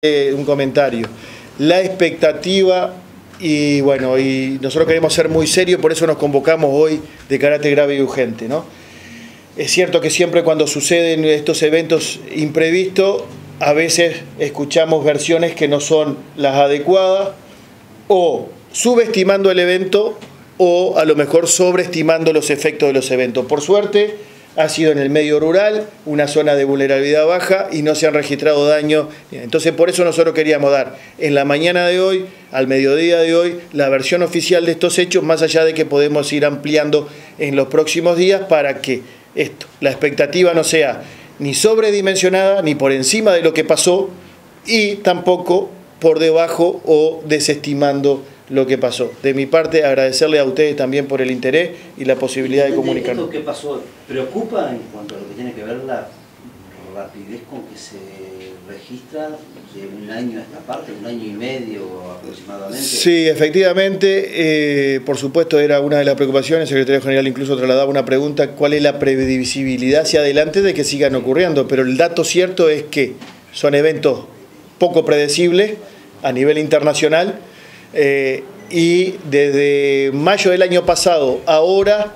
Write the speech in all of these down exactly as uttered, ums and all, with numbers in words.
Eh, un comentario. La expectativa, y bueno, y nosotros queremos ser muy serios, por eso nos convocamos hoy de carácter grave y urgente, ¿no? Es cierto que siempre cuando suceden estos eventos imprevistos, a veces escuchamos versiones que no son las adecuadas, o subestimando el evento, o a lo mejor sobreestimando los efectos de los eventos. Por suerte, ha sido en el medio rural, una zona de vulnerabilidad baja y no se han registrado daños. Entonces, por eso nosotros queríamos dar en la mañana de hoy, al mediodía de hoy, la versión oficial de estos hechos, más allá de que podemos ir ampliando en los próximos días para que esto, la expectativa no sea ni sobredimensionada, ni por encima de lo que pasó, y tampoco por debajo o desestimando lo que pasó. De mi parte, agradecerle a ustedes también por el interés y la posibilidad de comunicarnos. ¿Esto qué pasó? ¿Preocupa en cuanto a lo que tiene que ver la rapidez con que se registra de un año a esta parte, un año y medio aproximadamente? Sí, efectivamente, eh, por supuesto era una de las preocupaciones. El secretario general incluso trasladaba una pregunta: ¿cuál es la previsibilidad hacia adelante de que sigan ocurriendo? Pero el dato cierto es que son eventos poco predecibles a nivel internacional. Eh, y desde mayo del año pasado, ahora,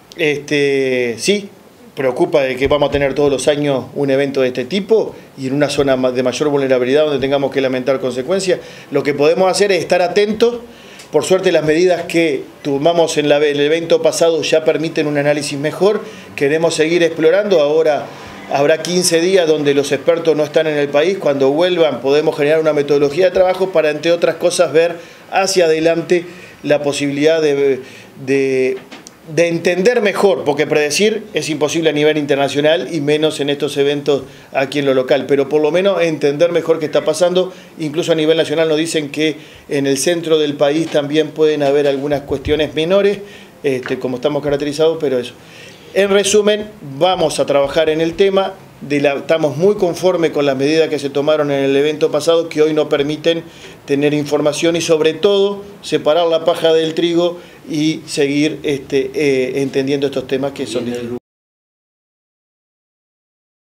este, sí, preocupa de que vamos a tener todos los años un evento de este tipo y en una zona de mayor vulnerabilidad donde tengamos que lamentar consecuencias. Lo que podemos hacer es estar atentos. Por suerte, las medidas que tomamos en, la, en el evento pasado ya permiten un análisis mejor. Queremos seguir explorando. Ahora habrá quince días donde los expertos no están en el país. Cuando vuelvan podemos generar una metodología de trabajo para, entre otras cosas, ver hacia adelante la posibilidad de, de, de entender mejor, porque predecir es imposible a nivel internacional y menos en estos eventos aquí en lo local, pero por lo menos entender mejor qué está pasando. Incluso a nivel nacional nos dicen que en el centro del país también pueden haber algunas cuestiones menores, este, como estamos caracterizados, pero eso. En resumen, vamos a trabajar en el tema, de la, estamos muy conformes con las medidas que se tomaron en el evento pasado, que hoy nos permiten tener información y sobre todo separar la paja del trigo y seguir este, eh, entendiendo estos temas que son...